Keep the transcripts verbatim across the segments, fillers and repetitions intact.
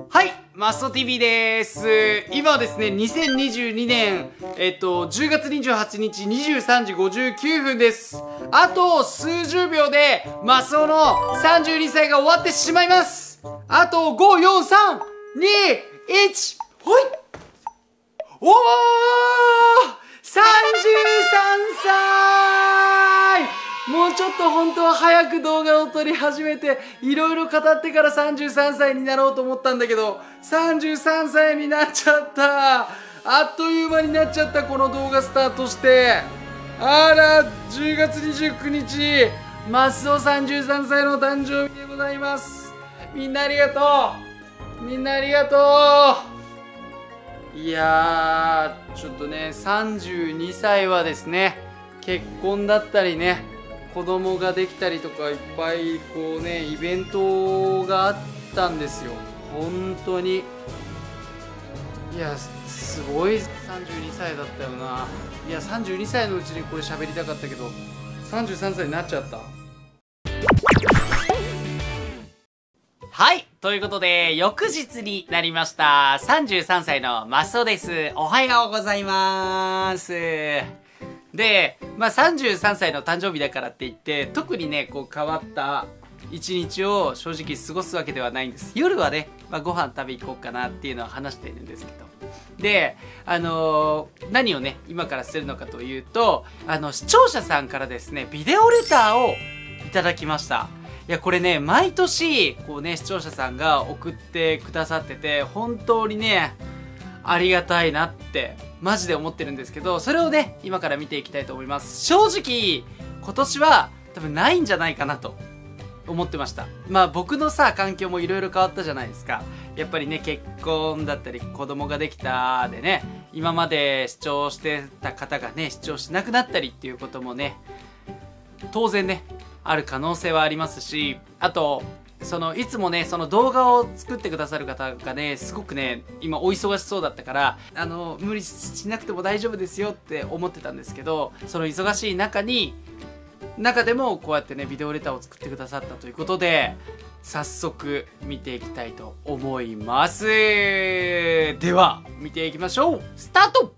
はい、マスト ティーブイ でーす。今はですね、にせんにじゅうにねん、えっと、じゅうがつにじゅうはちにちにじゅうさんじごじゅうきゅうふんです。あと数十秒で、マスオのさんじゅうにさいが終わってしまいます。あとご、よん、さん、に、いち、ほい。おー !さんじゅうさんさい、もうちょっと本当は早く動画を撮り始めていろいろ語ってからさんじゅうさんさいになろうと思ったんだけど、さんじゅうさんさいになっちゃった。あっという間になっちゃった。この動画スタートして、あら、じゅうがつにじゅうくにちマスオさんじゅうさんさいの誕生日でございます。みんなありがとう。みんなありがとう。いやー、ちょっとね、さんじゅうにさいはですね、結婚だったりね、子供ができたりとかいっぱいこうね、イベントがあったんですよ。本当に。いや、すごいさんじゅうにさいだったよな。いや、さんじゅうにさいのうちにこれ喋りたかったけど、さんじゅうさんさいになっちゃった。はい。ということで、翌日になりました。さんじゅうさんさいのマスオです。おはようございます。で、まあさんじゅうさんさいの誕生日だからって言って、特にね、こう変わった一日を正直過ごすわけではないんです。夜はね、まあ、ご飯食べ行こうかなっていうのは話しているんですけど。で、あのー、何をね、今からするのかというと、あの、視聴者さんからですね、ビデオレターをいただきました。いや、これね、毎年、こうね、視聴者さんが送ってくださってて、本当にね、ありがたいなって、マジで思ってるんですけど、それをね、今から見ていきたいと思います。正直、今年は多分ないんじゃないかなと思ってました。まあ僕のさ、環境もいろいろ変わったじゃないですか。やっぱりね、結婚だったり、子供ができたでね、今まで視聴してた方がね、視聴しなくなったりっていうこともね、当然ね、ある可能性はありますし、あと、そのいつもねその動画を作ってくださる方がねすごくね今お忙しそうだったから、あの無理しなくても大丈夫ですよって思ってたんですけど、その忙しい中に中でもこうやってねビデオレターを作ってくださったということで、早速見ていきたいと思います。では見ていきましょう。スタート。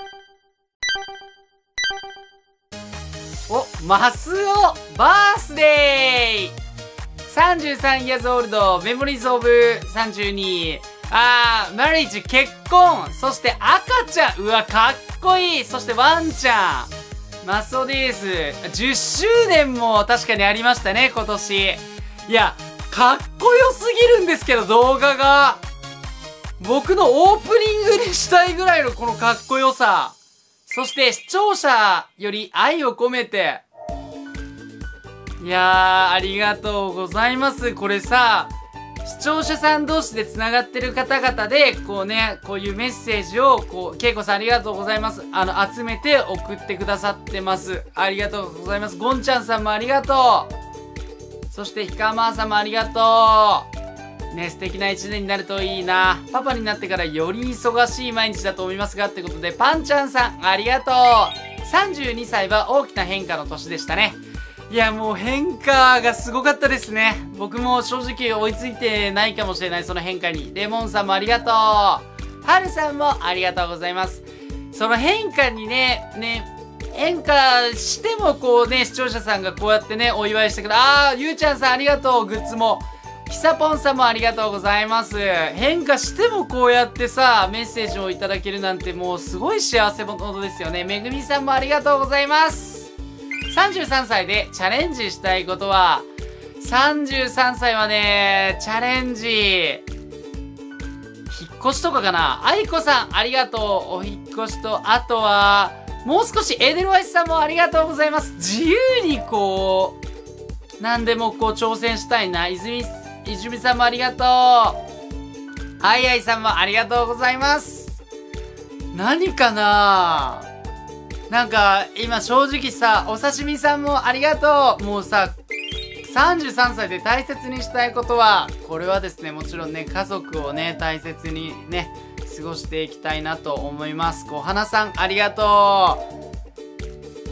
お、マスオバースデーさんじゅうさん years old memories of さんじゅうに、あー、マリッジ結婚、そして赤ちゃん、うわ、かっこいい、そしてワンちゃん、マスオです。じゅっしゅうねんも確かにありましたね、今年。いや、かっこよすぎるんですけど、動画が。僕のオープニングにしたいぐらいのこのかっこよさ。そして視聴者より愛を込めて、いやー、ありがとうございます。これさ、視聴者さん同士で繋がってる方々で、こうね、こういうメッセージを、こう、けいこさんありがとうございます。あの、集めて送ってくださってます。ありがとうございます。ゴンちゃんさんもありがとう。そして、ひかまーさんもありがとう。ね、素敵な一年になるといいな。パパになってからより忙しい毎日だと思いますが、ってことで、パンちゃんさん、ありがとう。さんじゅうにさいは大きな変化の年でしたね。いや、もう変化がすごかったですね。僕も正直追いついてないかもしれない、その変化に。レモンさんもありがとう。はるさんもありがとうございます。その変化にね、ね、変化してもこうね、視聴者さんがこうやってね、お祝いしてくれ、あー、ゆうちゃんさんありがとう、グッズも。ひさぽんさんもありがとうございます。変化してもこうやってさ、メッセージをいただけるなんてもうすごい幸せ者ですよね。めぐみさんもありがとうございます。さんじゅうさんさいでチャレンジしたいことは、さんじゅうさんさいはね、チャレンジ、引っ越しとかかな。あいこさん、ありがとう。お引っ越しと、あとは、もう少し、エデルワイスさんもありがとうございます。自由にこう、何でもこう挑戦したいな。泉、泉さんもありがとう。あいあいさんもありがとうございます。何かなぁ。なんか、今正直さ、お刺身さんもありがとう。もうさ、さんじゅうさんさいで大切にしたいことは、これはですね、もちろんね、家族をね、大切にね、過ごしていきたいなと思います。小花さん、ありがとう。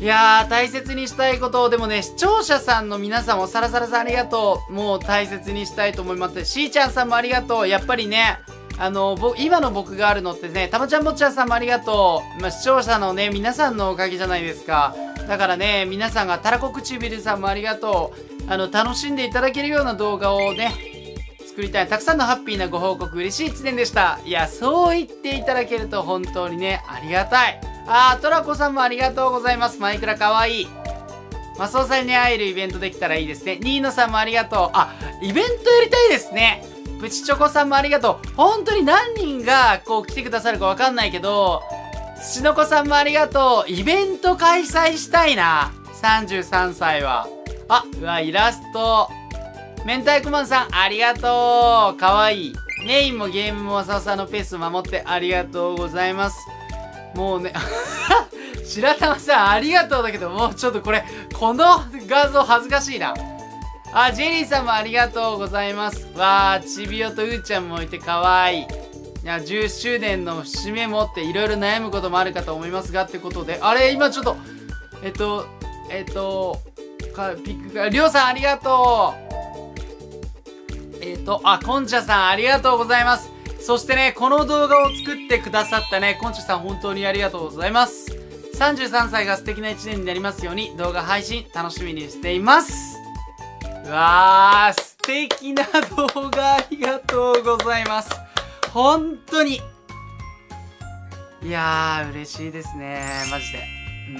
いやー、大切にしたいことを、でもね、視聴者さんの皆さんもサラサラさんありがとう。もう大切にしたいと思います。しーちゃんさんもありがとう。やっぱりね、あの、ぼ、今の僕があるのってね、たまちゃんぼっちゃんさんもありがとう。まあ、視聴者のね、皆さんのおかげじゃないですか。だからね、皆さんが、たらこ唇さんもありがとう。あの、楽しんでいただけるような動画をね、作りたい。たくさんのハッピーなご報告、嬉しいいちねんでした。いや、そう言っていただけると本当にね、ありがたい。あー、トラコさんもありがとうございます。マイクラかわいい。マスオさんに会えるイベントできたらいいですね。ニーノさんもありがとう。あ、イベントやりたいですね。プチチョコさんもありがとう。本当に何人がこう来てくださるかわかんないけど、土の子さんもありがとう。イベント開催したいな。さんじゅうさんさいは。あ、うわ、イラスト。明太子マンさん、ありがとう。かわいい。メインもゲームもマサオさんのペースを守ってありがとうございます。もうね、白玉さんありがとうだけど、もうちょっとこれ、この画像恥ずかしいな。あ、ジェリーさんもありがとうございます。わー、ちびおとうーちゃんもいてかわいい。いや、じゅっしゅうねんの節目もっていろいろ悩むこともあるかと思いますがってことで、あれ、今ちょっと、えっと、えっと、かピックが、りょうさんありがとう。えっと、あ、こんちゃさんありがとうございます。そしてね、この動画を作ってくださったね、こんちゃさん本当にありがとうございます。さんじゅうさんさいが素敵ないちねんになりますように、動画配信楽しみにしています。うわー、素敵な動画ありがとうございます。本当に。いやー、嬉しいですね。マジで。うん。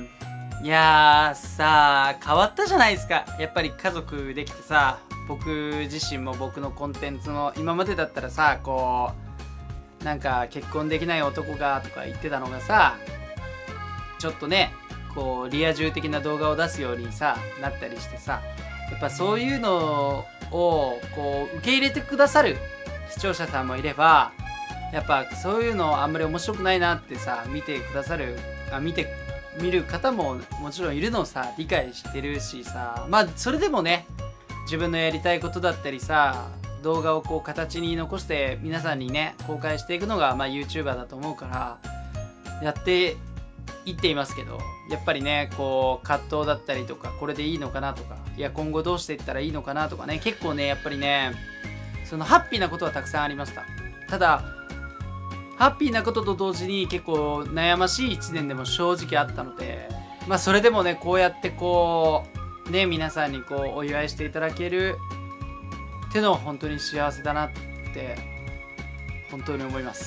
いやー、さー、変わったじゃないですか。やっぱり家族できてさ、僕自身も僕のコンテンツも今までだったらさ、こうなんか結婚できない男がとか言ってたのがさ、ちょっとねこうリア充的な動画を出すようにさなったりしてさ、やっぱそういうのをこう受け入れてくださる視聴者さんもいれば、やっぱそういうのあんまり面白くないなってさ見てくださるあ見て見る方ももちろんいるのをさ理解してるしさ、まあそれでもね自分のやりたいことだったりさ、動画をこう形に残して皆さんにね公開していくのがまあ YouTuber だと思うからやっていっていますけど、やっぱりねこう葛藤だったりとか、これでいいのかなとか、いや今後どうしていったらいいのかなとかね、結構ねやっぱりねそのハッピーなことはたくさんありました。ただハッピーなことと同時に結構悩ましいいちねんでも正直あったので、まあそれでもねこうやってこうね、皆さんにこうお祝いしていただけるってのは本当に幸せだなって本当に思います。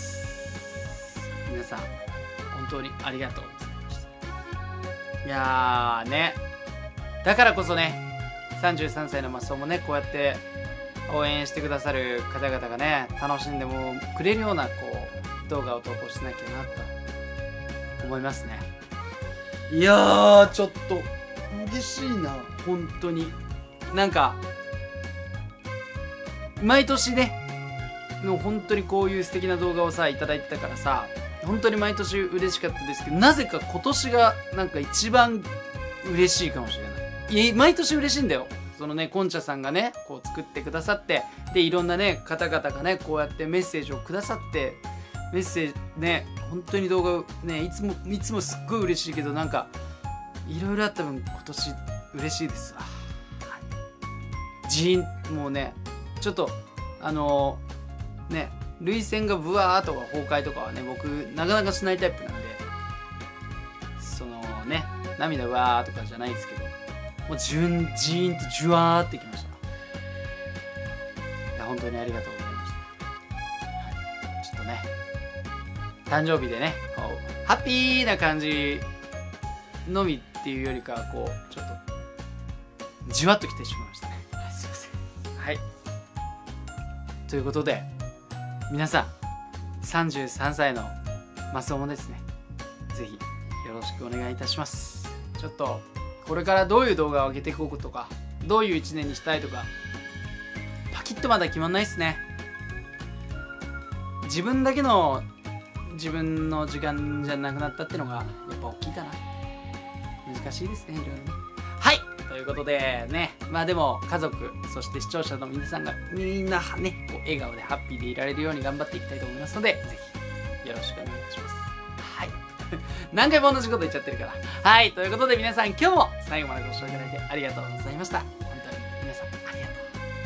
皆さん本当にありがとうございました。いやーね、だからこそねさんじゅうさんさいのマスオもねこうやって応援してくださる方々がね楽しんでもくれるようなこう動画を投稿しなきゃなと思いますね。いやーちょっと嬉しいな本当に。なんか毎年ねの本当にこういう素敵な動画をさいただいてたからさ、本当に毎年嬉しかったですけど、なぜか今年がなんか一番嬉しいかもしれない。いや毎年嬉しいんだよ。そのねこんちゃさんがねこう作ってくださって、でいろんなね方々がねこうやってメッセージをくださって、メッセージね本当に動画をねいつもいつもすっごい嬉しいけど、なんかいろいろあった分今年嬉しいですわ。ジーンもうねちょっとあのー、ね涙腺がブワーとか崩壊とかはね僕なかなかしないタイプなんで、そのね涙わーとかじゃないですけど、もうジュンジーンとジュワーってきました。いや本当にありがとうございました。はい、ちょっとね誕生日でねこうハッピーな感じのみっていうよりかはこうちょっとじわっときてしまいましたね。はい、すいません。はい、ということで皆さんさんじゅうさんさいのマスオもですねぜひよろしくお願いいたします。ちょっとこれからどういう動画を上げていこうとか、どういういちねんにしたいとかパキッとまだ決まんないっすね。自分だけの自分の時間じゃなくなったってのがやっぱ大きいかな。難しいですねいろいろね。はいということでね、まあでも家族そして視聴者の皆さんがみんなねこう笑顔でハッピーでいられるように頑張っていきたいと思いますので、ぜひよろしくお願いいたします。はい何回も同じこと言っちゃってるから。はい。ということで皆さん今日も最後までご視聴いただいてありがとうございました。本当に皆さんありが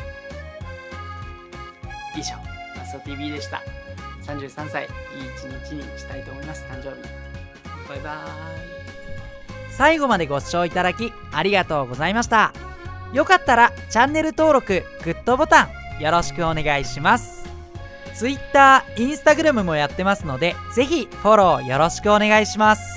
とう。以上、マスオ ティーブイ でした。さんじゅうさんさい、いい一日にしたいと思います。誕生日。バイバーイ。 最後までご視聴いただきありがとうございました。よかったらチャンネル登録、グッドボタンよろしくお願いします。Twitter、Instagram もやってますので、ぜひフォローよろしくお願いします。